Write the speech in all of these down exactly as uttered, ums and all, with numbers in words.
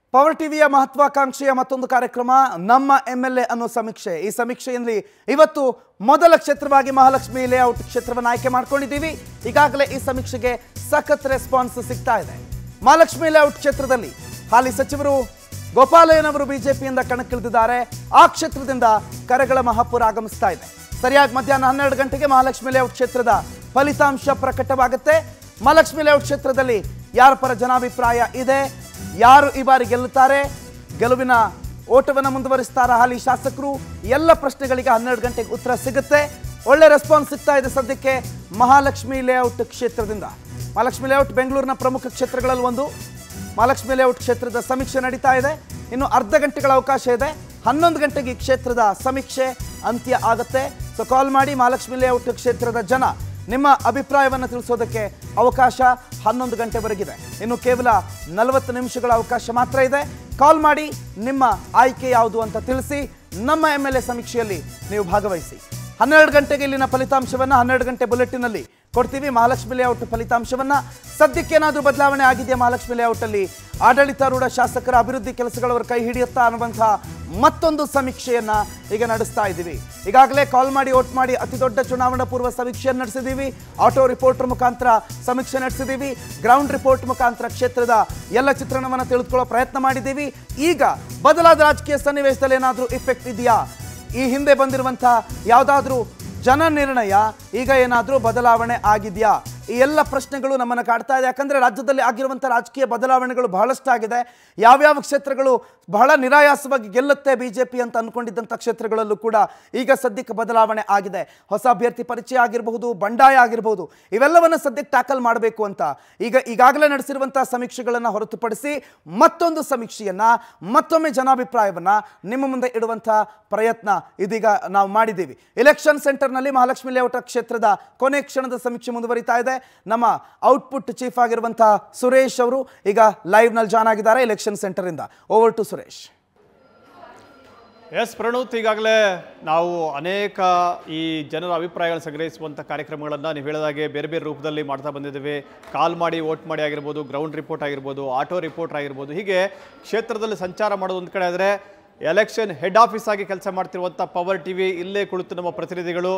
Power ಟಿವಿಯ ಮಹತ್ವಾಕಾಂಕ್ಷೆಯ ಮತ್ತೊಂದು ಕಾರ್ಯಕ್ರಮ ನಮ್ಮ ಎಂಎಲ್ಎ ಅನ್ನೋ ಸಮೀಕ್ಷೆ. ಈ ಸಮೀಕ್ಷೆಯಲ್ಲಿ ಇವತ್ತು ಮೊದಲ ಕ್ಷೇತ್ರವಾಗಿ ಮಹಾಲಕ್ಷ್ಮಿ ಲೇಔಟ್ ಕ್ಷೇತ್ರವನ್ನು ಆಯ್ಕೆ ಮಾಡ್ಕೊಂಡಿದ್ದೀವಿ. ಈಗಾಗಲೇ ಈ ಸಮೀಕ್ಷೆಗೆ ಸಖತ್ ರೆಸ್ಪಾನ್ಸ್ ಸಿಗ್ತಾ ಇದೆ. ಮಹಾಲಕ್ಷ್ಮಿ ಲೇಔಟ್ ಕ್ಷೇತ್ರದಲ್ಲಿ ಹಾಲಿ ಸಚಿವರು ಗೋಪಾಲಯ್ಯನವರು ಬಿಜೆಪಿಯಿಂದ ಕಣಕ್ಕಿಳಿದಿದ್ದಾರೆ. ಆ ಕ್ಷೇತ್ರದಿಂದ ಕರೆಗಳ ಮಹಾಪುರ ಆಗಮಿಸ್ತಾ ಇದೆ. ಸರಿಯಾಗಿ ಮಧ್ಯಾಹ್ನ ಹನ್ನೆರಡು ಗಂಟೆಗೆ ಮಹಾಲಕ್ಷ್ಮಿ ಲೇಔಟ್ ಕ್ಷೇತ್ರದ ಫಲಿತಾಂಶ ಪ್ರಕಟವಾಗುತ್ತೆ. ಮಹಾಲಕ್ಷ್ಮಿ ಲೇಔಟ್ ಕ್ಷೇತ್ರದಲ್ಲಿ ಯಾರ ಪರ ಜನಾಭಿಪ್ರಾಯ ಇದೆ, ಯಾರು ಈ ಬಾರಿ ಗೆಲ್ಲುತ್ತಾರೆ, ಗೆಲುವಿನ ಓಟವನ್ನು ಮುಂದುವರಿಸ್ತಾರ ಹಾಲಿ ಶಾಸಕರು, ಎಲ್ಲ ಪ್ರಶ್ನೆಗಳಿಗೆ ಹನ್ನೆರಡು ಗಂಟೆಗೆ ಉತ್ತರ ಸಿಗುತ್ತೆ. ಒಳ್ಳೆ ರೆಸ್ಪಾನ್ಸ್ ಸಿಗ್ತಾ ಇದೆ ಸದ್ಯಕ್ಕೆ ಮಹಾಲಕ್ಷ್ಮಿ ಲೇಔಟ್ ಕ್ಷೇತ್ರದಿಂದ. ಮಹಾಲಕ್ಷ್ಮಿ ಲೇಔಟ್ ಬೆಂಗಳೂರಿನ ಪ್ರಮುಖ ಕ್ಷೇತ್ರಗಳಲ್ಲಿ ಒಂದು. ಮಹಾಲಕ್ಷ್ಮಿ ಲೇಔಟ್ ಕ್ಷೇತ್ರದ ಸಮೀಕ್ಷೆ ನಡೀತಾ ಇದೆ. ಇನ್ನು ಅರ್ಧ ಗಂಟೆಗಳ ಅವಕಾಶ ಇದೆ. ಹನ್ನೊಂದು ಗಂಟೆಗೆ ಕ್ಷೇತ್ರದ ಸಮೀಕ್ಷೆ ಅಂತ್ಯ ಆಗುತ್ತೆ. ಸೊ ಕಾಲ್ ಮಾಡಿ ಮಹಾಲಕ್ಷ್ಮಿ ಲೇಔಟ್ ಕ್ಷೇತ್ರದ ಜನ ನಿಮ್ಮ ಅಭಿಪ್ರಾಯವನ್ನು ತಿಳಿಸೋದಕ್ಕೆ ಅವಕಾಶ ಹನ್ನೊಂದು ಗಂಟೆವರೆಗಿದೆ. ಇನ್ನು ಕೇವಲ ನಲವತ್ತು ನಿಮಿಷಗಳ ಅವಕಾಶ ಮಾತ್ರ ಇದೆ. ಕಾಲ್ ಮಾಡಿ ನಿಮ್ಮ ಆಯ್ಕೆ ಯಾವುದು ಅಂತ ತಿಳಿಸಿ ನಮ್ಮ ಎಮ್ ಎಲ್ ಎ ಸಮೀಕ್ಷೆಯಲ್ಲಿ ನೀವು ಭಾಗವಹಿಸಿ. ಹನ್ನೆರಡು ಗಂಟೆಗೆ ಇಲ್ಲಿನ ಫಲಿತಾಂಶವನ್ನು ಹನ್ನೆರಡು ಗಂಟೆ ಬುಲೆಟಿನಲ್ಲಿ ಕೊಡ್ತೀವಿ. ಮಹಾಲಕ್ಷ್ಮಿ ಲೇಔಟ್ ಫಲಿತಾಂಶವನ್ನು ಸದ್ಯಕ್ಕೆ ಏನಾದರೂ ಬದಲಾವಣೆ ಆಗಿದೆಯಾ ಮಹಾಲಕ್ಷ್ಮಿ ಲೇಔಟಲ್ಲಿ, ಆಡಳಿತಾರೂಢ ಶಾಸಕರ ಅಭಿವೃದ್ಧಿ ಕೆಲಸಗಳವರು ಕೈ ಹಿಡಿಯುತ್ತಾ ಅನ್ನುವಂಥ ಮತ್ತೊಂದು ಸಮೀಕ್ಷೆಯನ್ನು ಈಗ ನಡೆಸ್ತಾ ಇದ್ದೀವಿ. ಈಗಾಗಲೇ ಕಾಲ್ ಮಾಡಿ ವೋಟ್ ಮಾಡಿ ಅತಿ ದೊಡ್ಡ ಚುನಾವಣಾ ಪೂರ್ವ ಸಮೀಕ್ಷೆಯನ್ನು ನಡೆಸಿದ್ದೀವಿ. ಆಟೋ ರಿಪೋರ್ಟರ್ ಮುಖಾಂತರ ಸಮೀಕ್ಷೆ ನಡೆಸಿದ್ದೀವಿ. ಗ್ರೌಂಡ್ ರಿಪೋರ್ಟ್ ಮುಖಾಂತರ ಕ್ಷೇತ್ರದ ಎಲ್ಲ ಚಿತ್ರಣವನ್ನು ತಿಳಿದುಕೊಳ್ಳೋ ಪ್ರಯತ್ನ ಮಾಡಿದ್ದೀವಿ. ಈಗ ಬದಲಾದ ರಾಜಕೀಯ ಸನ್ನಿವೇಶದಲ್ಲಿ ಏನಾದರೂ ಇಫೆಕ್ಟ್ ಇದೆಯಾ, ಈ ಹಿಂದೆ ಬಂದಿರುವಂಥ ಯಾವುದಾದ್ರೂ ಜನ ನಿರ್ಣಯ ಈಗ ಏನಾದರೂ ಬದಲಾವಣೆ ಆಗಿದೆಯಾ, ಈ ಎಲ್ಲ ಪ್ರಶ್ನೆಗಳು ನಮ್ಮನ್ನು ಕಾಡ್ತಾ ಇದೆ. ಯಾಕಂದರೆ ರಾಜ್ಯದಲ್ಲಿ ಆಗಿರುವಂಥ ರಾಜಕೀಯ ಬದಲಾವಣೆಗಳು ಬಹಳಷ್ಟಾಗಿದೆ. ಯಾವ್ಯಾವ ಕ್ಷೇತ್ರಗಳು ಬಹಳ ನಿರಾಯಾಸವಾಗಿ ಗೆಲ್ಲುತ್ತೆ ಬಿ ಜೆ ಪಿ ಅಂತ ಅಂದ್ಕೊಂಡಿದ್ದಂಥ ಕ್ಷೇತ್ರಗಳಲ್ಲೂ ಕೂಡ ಈಗ ಸದ್ಯಕ್ಕೆ ಬದಲಾವಣೆ ಆಗಿದೆ. ಹೊಸ ಅಭ್ಯರ್ಥಿ ಪರಿಚಯ ಆಗಿರಬಹುದು, ಬಂಡಾಯ ಆಗಿರಬಹುದು, ಇವೆಲ್ಲವನ್ನು ಸದ್ಯಕ್ಕೆ ಟ್ಯಾಕಲ್ ಮಾಡಬೇಕು ಅಂತ ಈಗ ಈಗಾಗಲೇ ನಡೆಸಿರುವಂಥ ಸಮೀಕ್ಷೆಗಳನ್ನು ಹೊರತುಪಡಿಸಿ ಮತ್ತೊಂದು ಸಮೀಕ್ಷೆಯನ್ನು, ಮತ್ತೊಮ್ಮೆ ಜನಾಭಿಪ್ರಾಯವನ್ನು ನಿಮ್ಮ ಮುಂದೆ ಇಡುವಂಥ ಪ್ರಯತ್ನ ಇದೀಗ ನಾವು ಮಾಡಿದ್ದೀವಿ. ಎಲೆಕ್ಷನ್ ಸೆಂಟರ್ನಲ್ಲಿ ಮಹಾಲಕ್ಷ್ಮಿ ಲೇಔಟ್ ಕ್ಷೇತ್ರದ ಕೊನೆ ಕ್ಷಣದ ಸಮೀಕ್ಷೆ ಮುಂದುವರಿತಾ ಇದೆ. ನಮ್ಮ ಔಟ್ಪುಟ್ ಚೀಫ್ ಆಗಿರುವಂತಹ ಸುರೇಶ್ ಅವರು ಈಗ ಲೈವ್ ನಲ್ಲಿ ಜಾನ್ ಆಗಿದ್ದಾರೆ ಎಲೆಕ್ಷನ್ ಸೆಂಟರ್ ಇಂದ. Over to Suresh. S Pranuth, ಈಗಾಗಲೇ ನಾವು ಅನೇಕ ಈ ಜನರ ಅಭಿಪ್ರಾಯಗಳು ಸಂಗ್ರಹಿಸುವಂಥ ಕಾರ್ಯಕ್ರಮಗಳನ್ನು ನೀವು ಹೇಳಿದಾಗೆ ಬೇರೆ ಬೇರೆ ರೂಪದಲ್ಲಿ ಮಾಡ್ತಾ ಬಂದಿದ್ದೇವೆ. ಕಾಲ್ ಮಾಡಿ ವೋಟ್ ಮಾಡಿ ಆಗಿರ್ಬೋದು, ಗ್ರೌಂಡ್ ರಿಪೋರ್ಟ್ ಆಗಿರ್ಬೋದು, ಆಟೋ ರಿಪೋರ್ಟ್ ಆಗಿರ್ಬೋದು, ಹೀಗೆ ಕ್ಷೇತ್ರದಲ್ಲಿ ಸಂಚಾರ ಮಾಡೋದು ಒಂದು ಕಡೆ ಆದರೆ ಎಲೆಕ್ಷನ್ ಹೆಡ್ ಆಫೀಸ್ ಆಗಿ ಕೆಲಸ ಮಾಡ್ತಿರುವಂಥ ಪವರ್ ಟಿವಿ ಇಲ್ಲೇ ಕುಳಿತು ನಮ್ಮ ಪ್ರತಿನಿಧಿಗಳು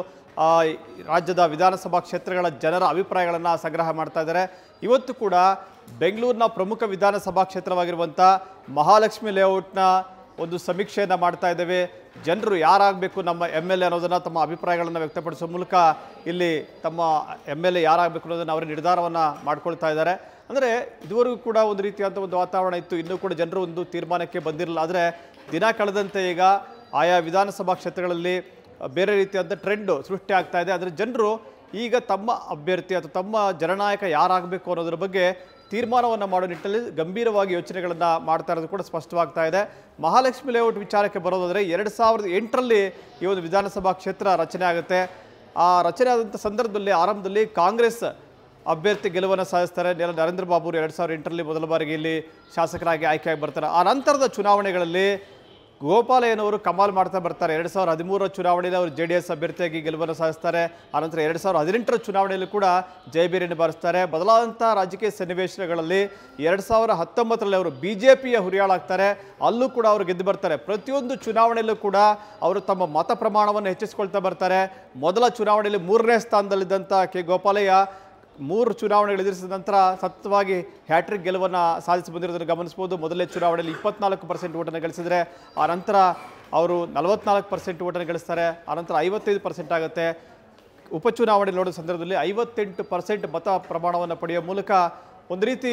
ರಾಜ್ಯದ ವಿಧಾನಸಭಾ ಕ್ಷೇತ್ರಗಳ ಜನರ ಅಭಿಪ್ರಾಯಗಳನ್ನು ಸಂಗ್ರಹ ಮಾಡ್ತಾ ಇದ್ದಾರೆ. ಇವತ್ತು ಕೂಡ ಬೆಂಗಳೂರಿನ ಪ್ರಮುಖ ವಿಧಾನಸಭಾ ಕ್ಷೇತ್ರವಾಗಿರುವಂಥ ಮಹಾಲಕ್ಷ್ಮಿ ಲೇಔಟ್ನ ಒಂದು ಸಮೀಕ್ಷೆಯನ್ನು ಮಾಡ್ತಾ ಇದ್ದೇವೆ. ಜನರು ಯಾರಾಗಬೇಕು ನಮ್ಮ ಎಮ್ ಎಲ್ ಎ ಅನ್ನೋದನ್ನು ತಮ್ಮ ಅಭಿಪ್ರಾಯಗಳನ್ನು ವ್ಯಕ್ತಪಡಿಸುವ ಮೂಲಕ ಇಲ್ಲಿ ತಮ್ಮ ಎಮ್ ಎಲ್ ಎ ಯಾರಾಗಬೇಕು ಅನ್ನೋದನ್ನು ಅವರ ನಿರ್ಧಾರವನ್ನು ಮಾಡ್ಕೊಳ್ತಾ ಇದ್ದಾರೆ. ಅಂದರೆ ಇದುವರೆಗೂ ಕೂಡ ಒಂದು ರೀತಿಯಾದ ಒಂದು ವಾತಾವರಣ ಇತ್ತು, ಇನ್ನೂ ಕೂಡ ಜನರು ಒಂದು ತೀರ್ಮಾನಕ್ಕೆ ಬಂದಿರಲಿಲ್ಲ. ಆದರೆ ದಿನ ಕಳೆದಂತೆ ಈಗ ಆಯಾ ವಿಧಾನಸಭಾ ಕ್ಷೇತ್ರಗಳಲ್ಲಿ ಬೇರೆ ರೀತಿಯಾದ ಟ್ರೆಂಡು ಸೃಷ್ಟಿ ಆಗ್ತಾ ಇದೆ. ಆದರೆ ಜನರು ಈಗ ತಮ್ಮ ಅಭ್ಯರ್ಥಿ ಅಥವಾ ತಮ್ಮ ಜನನಾಯಕ ಯಾರಾಗಬೇಕು ಅನ್ನೋದ್ರ ಬಗ್ಗೆ ತೀರ್ಮಾನವನ್ನು ಮಾಡೋ ನಿಟ್ಟಿನಲ್ಲಿ ಗಂಭೀರವಾಗಿ ಯೋಚನೆಗಳನ್ನು ಮಾಡ್ತಾ ಇರೋದು ಕೂಡ ಸ್ಪಷ್ಟವಾಗ್ತಾ ಇದೆ. ಮಹಾಲಕ್ಷ್ಮಿ ಲೇಔಟ್ ವಿಚಾರಕ್ಕೆ ಬರೋದಾದರೆ ಎರಡು ಸಾವಿರದ ಎಂಟರಲ್ಲಿ ಈ ಒಂದು ವಿಧಾನಸಭಾ ಕ್ಷೇತ್ರ ರಚನೆ ಆಗುತ್ತೆ. ಆ ರಚನೆ ಆದಂಥ ಸಂದರ್ಭದಲ್ಲಿ ಆರಂಭದಲ್ಲಿ ಕಾಂಗ್ರೆಸ್ ಅಭ್ಯರ್ಥಿ ಗೆಲುವನ್ನು ಸಾಧಿಸ್ತಾರೆ. ನರೇಂದ್ರ ಬಾಬು ಅವರು ಎರಡು ಸಾವಿರದ ಎಂಟರಲ್ಲಿ ಮೊದಲ ಬಾರಿಗೆ ಇಲ್ಲಿ ಶಾಸಕರಾಗಿ ಆಯ್ಕೆಯಾಗಿ ಬರ್ತಾರೆ. ಆ ನಂತರದ ಚುನಾವಣೆಗಳಲ್ಲಿ ಗೋಪಾಲಯ್ಯನವರು ಕಮಾಲ್ ಮಾಡ್ತಾ ಬರ್ತಾರೆ. ಎರಡು ಸಾವಿರದ ಹದಿಮೂರರ ಚುನಾವಣೆಯಲ್ಲಿ ಅವರು ಜೆ ಡಿ ಎಸ್ ಅಭ್ಯರ್ಥಿಯಾಗಿ ಗೆಲುವನ್ನು ಸಾಧಿಸ್ತಾರೆ. ಆನಂತರ ಎರಡು ಸಾವಿರದ ಹದಿನೆಂಟರ ಚುನಾವಣೆಯಲ್ಲಿ ಕೂಡ ಜಯಬೇರಿಯನ್ನು ಬಾರಿಸ್ತಾರೆ. ಬದಲಾದಂಥ ರಾಜಕೀಯ ಸನ್ನಿವೇಶಗಳಲ್ಲಿ ಎರಡು ಸಾವಿರದ ಹತ್ತೊಂಬತ್ತರಲ್ಲಿ ಅವರು ಬಿ ಜೆ ಪಿಯ ಹುರಿಯಾಳಾಗ್ತಾರೆ. ಅಲ್ಲೂ ಕೂಡ ಅವರು ಗೆದ್ದು ಬರ್ತಾರೆ. ಪ್ರತಿಯೊಂದು ಚುನಾವಣೆಯಲ್ಲೂ ಕೂಡ ಅವರು ತಮ್ಮ ಮತ ಪ್ರಮಾಣವನ್ನು ಹೆಚ್ಚಿಸ್ಕೊಳ್ತಾ ಬರ್ತಾರೆ. ಮೊದಲ ಚುನಾವಣೆಯಲ್ಲಿ ಮೂರನೇ ಸ್ಥಾನದಲ್ಲಿದ್ದಂಥ ಕೆ ಗೋಪಾಲಯ್ಯ ಮೂರು ಚುನಾವಣೆಗಳು ಎದುರಿಸಿದ ನಂತರ ಸತತವಾಗಿ ಹ್ಯಾಟ್ರಿಕ್ ಗೆಲುವನ್ನು ಸಾಧಿಸಿ ಬಂದಿರೋದನ್ನು ಗಮನಿಸ್ಬೋದು. ಮೊದಲನೇ ಚುನಾವಣೆಯಲ್ಲಿ ಇಪ್ಪತ್ನಾಲ್ಕು ಪರ್ಸೆಂಟ್ ಓಟನ್ನು ಗಳಿಸಿದರೆ ಆ ನಂತರ ಅವರು ನಲವತ್ನಾಲ್ಕು ಪರ್ಸೆಂಟ್ ಓಟನ್ನು ಗಳಿಸ್ತಾರೆ. ಆನಂತರ ಐವತ್ತೈದು ಪರ್ಸೆಂಟ್ ಆಗುತ್ತೆ. ಉಪಚುನಾವಣೆ ನೋಡೋ ಸಂದರ್ಭದಲ್ಲಿ ಐವತ್ತೆಂಟು ಪರ್ಸೆಂಟ್ ಮತ ಪ್ರಮಾಣವನ್ನು ಪಡೆಯುವ ಮೂಲಕ ಒಂದು ರೀತಿ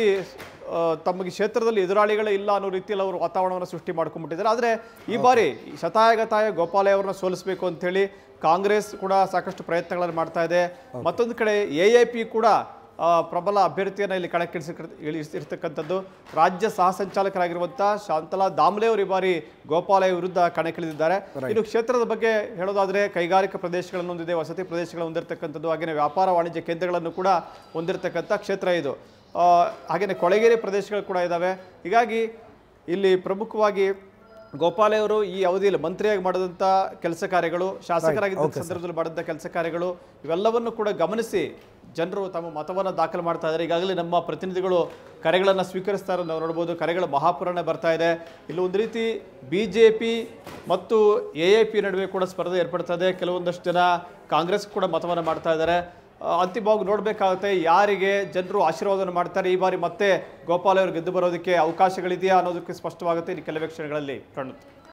ತಮಗೆ ಕ್ಷೇತ್ರದಲ್ಲಿ ಎದುರಾಳಿಗಳೇ ಇಲ್ಲ ಅನ್ನೋ ರೀತಿಯಲ್ಲಿ ಅವರು ವಾತಾವರಣವನ್ನು ಸೃಷ್ಟಿ ಮಾಡ್ಕೊಂಡ್ಬಿಟ್ಟಿದ್ದಾರೆ. ಆದರೆ ಈ ಬಾರಿ ಶತಾಯಗತಾಯ ಗೋಪಾಲಯ್ಯ ಅವ್ರನ್ನ ಸೋಲಿಸಬೇಕು ಅಂಥೇಳಿ ಕಾಂಗ್ರೆಸ್ ಕೂಡ ಸಾಕಷ್ಟು ಪ್ರಯತ್ನಗಳನ್ನು ಮಾಡ್ತಾ ಇದೆ. ಮತ್ತೊಂದು ಕಡೆ ಎ ಎ ಪಿ ಕೂಡ ಪ್ರಬಲ ಅಭ್ಯರ್ಥಿಯನ್ನು ಇಲ್ಲಿ ಕಣಕ್ಕಿಳಿಸಿ ಇರ್ತಕ್ಕಂಥದ್ದು. ರಾಜ್ಯ ಸಹ ಸಂಚಾಲಕರಾಗಿರುವಂಥ ಶಾಂತಲಾ ದಾಮ್ಲೆ ಅವರು ಈ ಬಾರಿ ಗೋಪಾಲಯ್ಯ ವಿರುದ್ಧ ಕಣಕ್ಕಿಳಿದಿದ್ದಾರೆ. ಇನ್ನು ಕ್ಷೇತ್ರದ ಬಗ್ಗೆ ಹೇಳೋದಾದರೆ ಕೈಗಾರಿಕಾ ಪ್ರದೇಶಗಳನ್ನು ಹೊಂದಿದೆ, ವಸತಿ ಪ್ರದೇಶಗಳನ್ನು ಹೊಂದಿರತಕ್ಕಂಥದ್ದು, ಹಾಗೆಯೇ ವ್ಯಾಪಾರ ವಾಣಿಜ್ಯ ಕೇಂದ್ರಗಳನ್ನು ಕೂಡ ಹೊಂದಿರತಕ್ಕಂಥ ಕ್ಷೇತ್ರ ಇದು. ಹಾಗೆಯೇ ಕೊಳೆಗೇರಿ ಪ್ರದೇಶಗಳು ಕೂಡ ಇದ್ದಾವೆ. ಹೀಗಾಗಿ ಇಲ್ಲಿ ಪ್ರಮುಖವಾಗಿ ಗೋಪಾಲಯ್ಯ ಅವರು ಈ ಅವಧಿಯಲ್ಲಿ ಮಂತ್ರಿಯಾಗಿ ಮಾಡಿದಂಥ ಕೆಲಸ ಕಾರ್ಯಗಳು, ಶಾಸಕರಾಗಿದ್ದ ಸಂದರ್ಭದಲ್ಲಿ ಮಾಡಿದಂಥ ಕೆಲಸ ಕಾರ್ಯಗಳು, ಇವೆಲ್ಲವನ್ನು ಕೂಡ ಗಮನಿಸಿ ಜನರು ತಮ್ಮ ಮತವನ್ನು ದಾಖಲು ಮಾಡ್ತಾ ಇದ್ದಾರೆ. ಈಗಾಗಲೇ ನಮ್ಮ ಪ್ರತಿನಿಧಿಗಳು ಕರೆಗಳನ್ನು ಸ್ವೀಕರಿಸ್ತಾ ಇರೋದು ನಾವು ನೋಡ್ಬೋದು. ಕರೆಗಳ ಮಹಾಪುರಾಣ ಬರ್ತಾ ಇದೆ. ಇಲ್ಲಿ ಒಂದು ರೀತಿ ಬಿ ಜೆ ಪಿ ಮತ್ತು ಎ ಎ ಪಿ ನಡುವೆ ಕೂಡ ಸ್ಪರ್ಧೆ ಏರ್ಪಡ್ತಾ ಇದೆ. ಕೆಲವೊಂದಷ್ಟು ಜನ ಕಾಂಗ್ರೆಸ್ ಕೂಡ ಮತವನ್ನು ಮಾಡ್ತಾ ಇದ್ದಾರೆ. ಅಂತಿಮವಾಗಿ ನೋಡಬೇಕಾಗುತ್ತೆ ಯಾರಿಗೆ ಜನರು ಆಶೀರ್ವಾದವನ್ನು ಮಾಡ್ತಾರೆ. ಈ ಬಾರಿ ಮತ್ತೆ ಗೋಪಾಲ್ ಅವರು ಗೆದ್ದು ಬರೋದಕ್ಕೆ ಅವಕಾಶಗಳಿದೆಯಾ ಅನ್ನೋದಕ್ಕೆ ಸ್ಪಷ್ಟವಾಗುತ್ತೆ ಇನ್ನು ಕೆಲವೇ ಕ್ಷಣಗಳಲ್ಲಿ. ಪ್ರಣತ್.